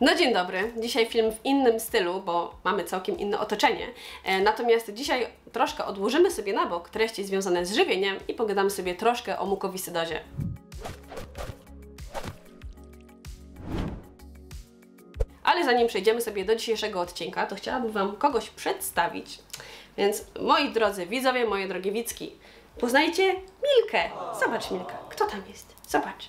No dzień dobry, dzisiaj film w innym stylu, bo mamy całkiem inne otoczenie. Natomiast dzisiaj troszkę odłożymy sobie na bok treści związane z żywieniem i pogadamy sobie troszkę o mukowiscydozie. Ale zanim przejdziemy sobie do dzisiejszego odcinka, to chciałabym Wam kogoś przedstawić. Więc moi drodzy widzowie, moje drogie widzki, poznajcie Milkę. Zobacz Milka, kto tam jest? Zobacz.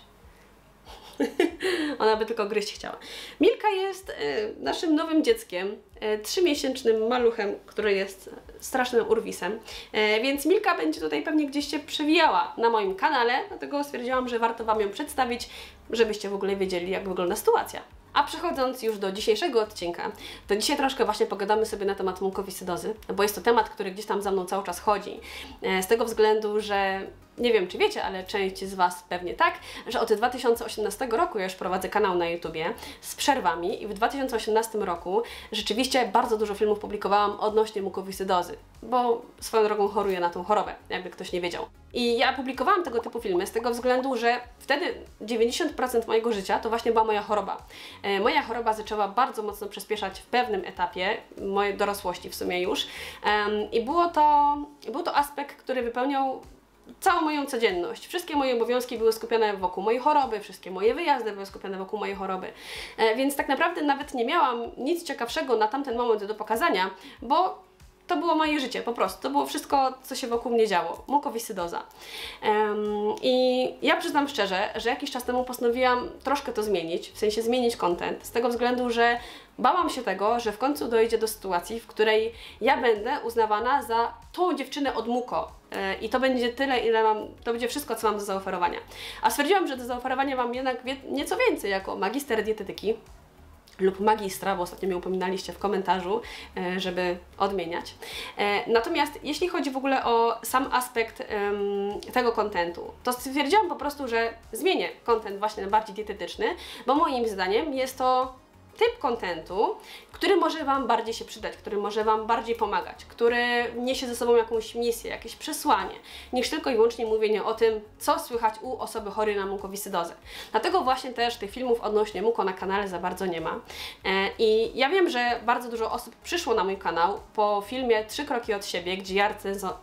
Ona by tylko gryźć chciała. Milka jest naszym nowym dzieckiem, 3-miesięcznym maluchem, który jest strasznym urwisem. Więc Milka będzie tutaj pewnie gdzieś się przewijała na moim kanale, dlatego stwierdziłam, że warto Wam ją przedstawić, żebyście w ogóle wiedzieli, jak wygląda sytuacja. A przechodząc już do dzisiejszego odcinka, to dzisiaj troszkę właśnie pogadamy sobie na temat mukowiscydozy, bo jest to temat, który gdzieś tam za mną cały czas chodzi. Z tego względu, że nie wiem, czy wiecie, ale część z Was pewnie tak, że od 2018 roku ja już prowadzę kanał na YouTubie z przerwami i w 2018 roku rzeczywiście bardzo dużo filmów publikowałam odnośnie mukowiscydozy, bo swoją drogą choruję na tą chorobę, jakby ktoś nie wiedział. I ja publikowałam tego typu filmy z tego względu, że wtedy 90% mojego życia to właśnie była moja choroba. Moja choroba zaczęła bardzo mocno przyspieszać w pewnym etapie mojej dorosłości w sumie już i był to aspekt, który wypełniał całą moją codzienność. Wszystkie moje obowiązki były skupione wokół mojej choroby, wszystkie moje wyjazdy były skupione wokół mojej choroby. Więc tak naprawdę nawet nie miałam nic ciekawszego na tamten moment do pokazania, bo to było moje życie, po prostu. To było wszystko, co się wokół mnie działo. Mukowiscydoza. I ja przyznam szczerze, że jakiś czas temu postanowiłam troszkę to zmienić, w sensie zmienić content, z tego względu, że bałam się tego, że w końcu dojdzie do sytuacji, w której ja będę uznawana za tą dziewczynę od muko. I to będzie tyle, ile mam, to będzie wszystko, co mam do zaoferowania. A stwierdziłam, że do zaoferowania mam jednak nieco więcej, jako magister dietetyki lub magistra, bo ostatnio mnie upominaliście w komentarzu, żeby odmieniać. Natomiast jeśli chodzi w ogóle o sam aspekt tego kontentu, to stwierdziłam po prostu, że zmienię kontent właśnie na bardziej dietetyczny, bo moim zdaniem jest to typ kontentu, który może Wam bardziej się przydać, który może Wam bardziej pomagać, który niesie ze sobą jakąś misję, jakieś przesłanie, niż tylko i wyłącznie mówienie o tym, co słychać u osoby chorej na mukowiscydozę. Dlatego właśnie też tych filmów odnośnie muko na kanale za bardzo nie ma. I ja wiem, że bardzo dużo osób przyszło na mój kanał po filmie 3 kroki od siebie, gdzie ja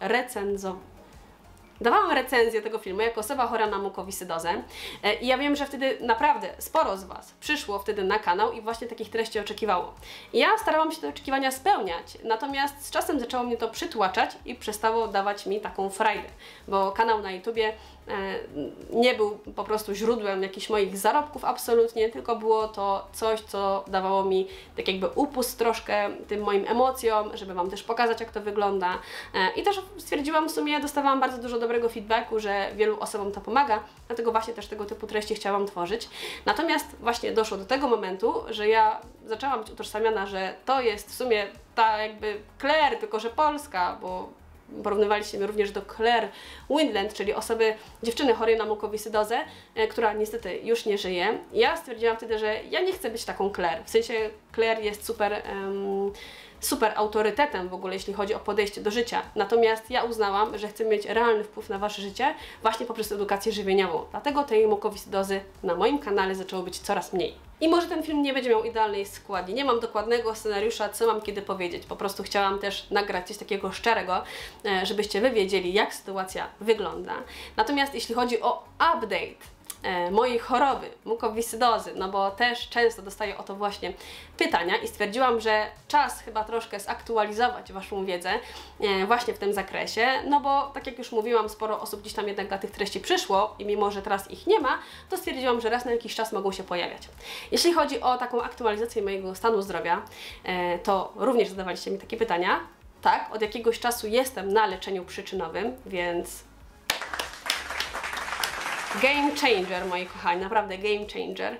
dawałam recenzję tego filmu jako osoba chora na mukowiscydozę i ja wiem, że wtedy naprawdę sporo z Was przyszło wtedy na kanał i właśnie takich treści oczekiwało. I ja starałam się te oczekiwania spełniać, natomiast z czasem zaczęło mnie to przytłaczać i przestało dawać mi taką frajdę, bo kanał na YouTubie nie był po prostu źródłem jakichś moich zarobków absolutnie, tylko było to coś, co dawało mi tak jakby upust troszkę tym moim emocjom, żeby Wam też pokazać, jak to wygląda. I też stwierdziłam, w sumie dostawałam bardzo dużo dobrego feedbacku, że wielu osobom to pomaga, dlatego właśnie też tego typu treści chciałam tworzyć. Natomiast właśnie doszło do tego momentu, że ja zaczęłam być utożsamiana, że to jest w sumie ta jakby Claire, tylko że polska, bo porównywaliście mnie również do Claire Windland, czyli dziewczyny chorej na mukowiscydozę, która niestety już nie żyje. Ja stwierdziłam wtedy, że ja nie chcę być taką Claire. W sensie Claire jest super autorytetem w ogóle, jeśli chodzi o podejście do życia. Natomiast ja uznałam, że chcę mieć realny wpływ na Wasze życie właśnie poprzez edukację żywieniową. Dlatego tej mukowiscydozy na moim kanale zaczęło być coraz mniej. I może ten film nie będzie miał idealnej składni. Nie mam dokładnego scenariusza, co mam kiedy powiedzieć. Po prostu chciałam też nagrać coś takiego szczerego, żebyście Wy wiedzieli, jak sytuacja wygląda. Natomiast jeśli chodzi o update mojej choroby, mukowiscydozy, no bo też często dostaję o to właśnie pytania i stwierdziłam, że czas chyba troszkę zaktualizować Waszą wiedzę właśnie w tym zakresie, no bo tak jak już mówiłam, sporo osób gdzieś tam jednak dla tych treści przyszło i mimo, że teraz ich nie ma, to stwierdziłam, że raz na jakiś czas mogą się pojawiać. Jeśli chodzi o taką aktualizację mojego stanu zdrowia, to również zadawaliście mi takie pytania. Tak, od jakiegoś czasu jestem na leczeniu przyczynowym, więc game changer, moi kochani, naprawdę game changer.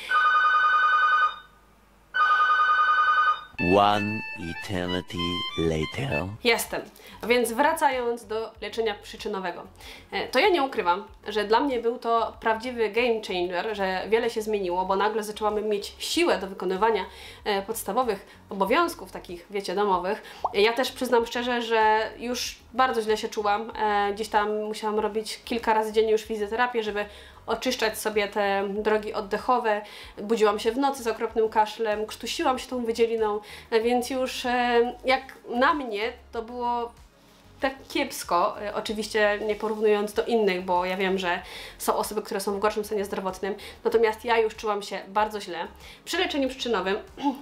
One eternity later. Jestem. Więc wracając do leczenia przyczynowego. To ja nie ukrywam, że dla mnie był to prawdziwy game changer, że wiele się zmieniło, bo nagle zaczęłam mieć siłę do wykonywania podstawowych obowiązków, takich, wiecie, domowych. Ja też przyznam szczerze, że już bardzo źle się czułam. Gdzieś tam musiałam robić kilka razy dziennie już fizjoterapię, żeby oczyszczać sobie te drogi oddechowe. Budziłam się w nocy z okropnym kaszlem, krztusiłam się tą wydzieliną, więc już jak na mnie to było tak kiepsko, oczywiście nie porównując do innych, bo ja wiem, że są osoby, które są w gorszym stanie zdrowotnym, natomiast ja już czułam się bardzo źle. Przy leczeniu przyczynowym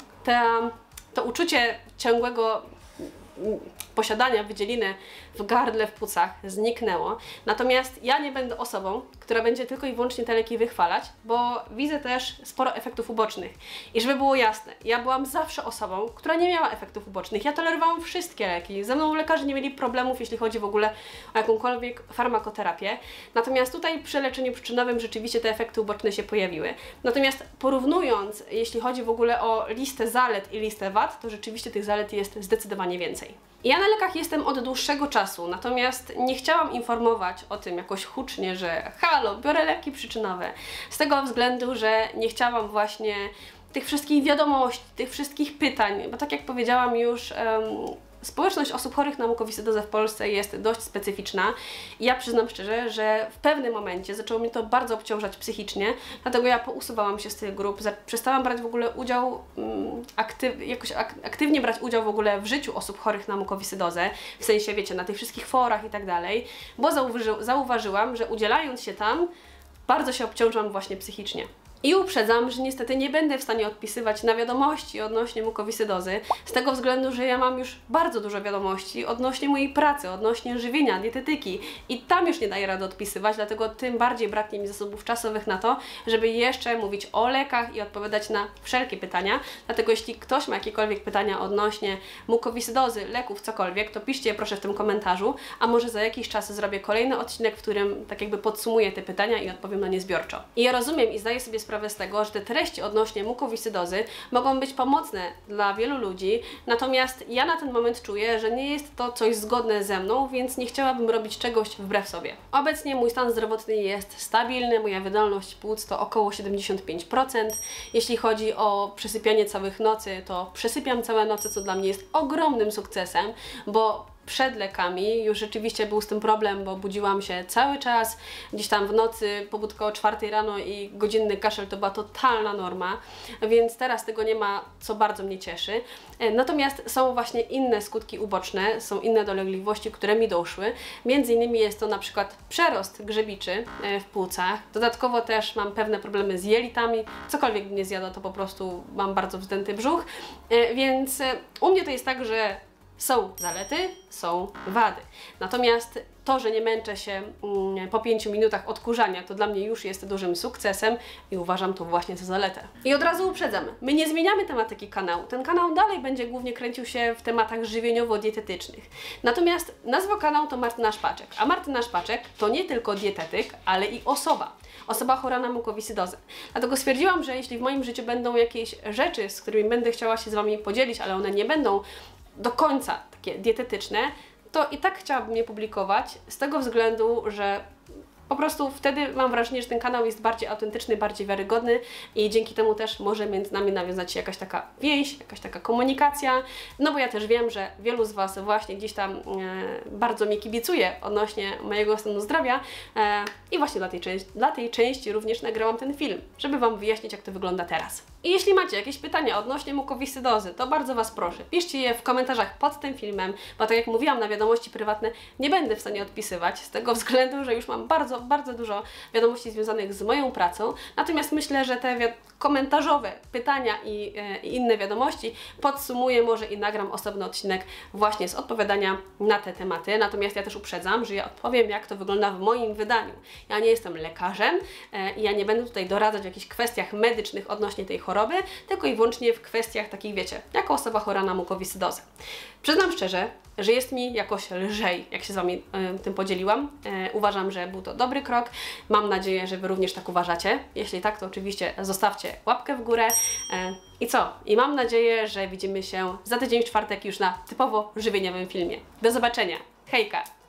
to uczucie ciągłego posiadania wydzieliny w gardle, w płucach zniknęło. Natomiast ja nie będę osobą, która będzie tylko i wyłącznie te leki wychwalać, bo widzę też sporo efektów ubocznych. I żeby było jasne, ja byłam zawsze osobą, która nie miała efektów ubocznych. Ja tolerowałam wszystkie leki. Ze mną lekarze nie mieli problemów, jeśli chodzi w ogóle o jakąkolwiek farmakoterapię. Natomiast tutaj przy leczeniu przyczynowym rzeczywiście te efekty uboczne się pojawiły. Natomiast porównując, jeśli chodzi w ogóle o listę zalet i listę wad, to rzeczywiście tych zalet jest zdecydowanie więcej. Ja na lekach jestem od dłuższego czasu, natomiast nie chciałam informować o tym jakoś hucznie, że halo, biorę leki przyczynowe. Z tego względu, że nie chciałam właśnie tych wszystkich wiadomości, tych wszystkich pytań, bo tak jak powiedziałam już, społeczność osób chorych na mukowiscydozę w Polsce jest dość specyficzna i ja przyznam szczerze, że w pewnym momencie zaczęło mnie to bardzo obciążać psychicznie, dlatego ja pousuwałam się z tych grup, przestałam brać w ogóle udział, aktywnie brać udział w ogóle w życiu osób chorych na mukowiscydozę, w sensie wiecie, na tych wszystkich forach i tak dalej, bo zauważyłam, że udzielając się tam, bardzo się obciążam właśnie psychicznie. I uprzedzam, że niestety nie będę w stanie odpisywać na wiadomości odnośnie mukowiscydozy, z tego względu, że ja mam już bardzo dużo wiadomości odnośnie mojej pracy, odnośnie żywienia, dietetyki i tam już nie daję rady odpisywać, dlatego tym bardziej braknie mi zasobów czasowych na to, żeby jeszcze mówić o lekach i odpowiadać na wszelkie pytania. Dlatego jeśli ktoś ma jakiekolwiek pytania odnośnie mukowiscydozy, leków, cokolwiek, to piszcie je proszę w tym komentarzu, a może za jakiś czas zrobię kolejny odcinek, w którym tak jakby podsumuję te pytania i odpowiem na nie zbiorczo. I ja rozumiem i zdaję sobie sprawę z tego, że te treści odnośnie mukowiscydozy mogą być pomocne dla wielu ludzi, natomiast ja na ten moment czuję, że nie jest to coś zgodne ze mną, więc nie chciałabym robić czegoś wbrew sobie. Obecnie mój stan zdrowotny jest stabilny, moja wydolność płuc to około 75%. Jeśli chodzi o przesypianie całych nocy, to przesypiam całe noce, co dla mnie jest ogromnym sukcesem, bo przed lekami już rzeczywiście był z tym problem, bo budziłam się cały czas, gdzieś tam w nocy, pobudka o 4 rano i godzinny kaszel to była totalna norma, więc teraz tego nie ma, co bardzo mnie cieszy. Natomiast są właśnie inne skutki uboczne, są inne dolegliwości, które mi doszły. Między innymi jest to na przykład przerost grzybiczy w płucach. Dodatkowo też mam pewne problemy z jelitami. Cokolwiek bym nie zjadła, to po prostu mam bardzo wzdęty brzuch. Więc u mnie to jest tak, że są zalety, są wady. Natomiast to, że nie męczę się po 5 minutach odkurzania, to dla mnie już jest dużym sukcesem i uważam to właśnie za zaletę. I od razu uprzedzam, my nie zmieniamy tematyki kanału. Ten kanał dalej będzie głównie kręcił się w tematach żywieniowo-dietetycznych. Natomiast nazwa kanału to Martyna Szpaczek, a Martyna Szpaczek to nie tylko dietetyk, ale i osoba chora na mukowiscydozę. Dlatego stwierdziłam, że jeśli w moim życiu będą jakieś rzeczy, z którymi będę chciała się z Wami podzielić, ale one nie będą do końca takie dietetyczne, to i tak chciałabym je publikować z tego względu, że po prostu wtedy mam wrażenie, że ten kanał jest bardziej autentyczny, bardziej wiarygodny i dzięki temu też może między nami nawiązać się jakaś taka więź, jakaś taka komunikacja, no bo ja też wiem, że wielu z Was właśnie gdzieś tam bardzo mi kibicuje odnośnie mojego stanu zdrowia i właśnie dla tej części również nagrałam ten film, żeby Wam wyjaśnić, jak to wygląda teraz. I jeśli macie jakieś pytania odnośnie mukowiscydozy, to bardzo Was proszę, piszcie je w komentarzach pod tym filmem, bo tak jak mówiłam, na wiadomości prywatne nie będę w stanie odpisywać, z tego względu, że już mam bardzo dużo wiadomości związanych z moją pracą, natomiast myślę, że te komentarzowe pytania i inne wiadomości podsumuję może i nagram osobny odcinek właśnie z odpowiadania na te tematy, natomiast ja też uprzedzam, że ja odpowiem, jak to wygląda w moim wydaniu. Ja nie jestem lekarzem i ja nie będę tutaj doradzać w jakichś kwestiach medycznych odnośnie tej choroby, tylko i wyłącznie w kwestiach takich, wiecie, jako osoba chora na mukowiscydozę. Przyznam szczerze, że jest mi jakoś lżej, jak się z Wami tym podzieliłam. Uważam, że był to dobry krok. Mam nadzieję, że Wy również tak uważacie. Jeśli tak, to oczywiście zostawcie łapkę w górę. I co? I mam nadzieję, że widzimy się za tydzień w czwartek już na typowo żywieniowym filmie. Do zobaczenia. Hejka!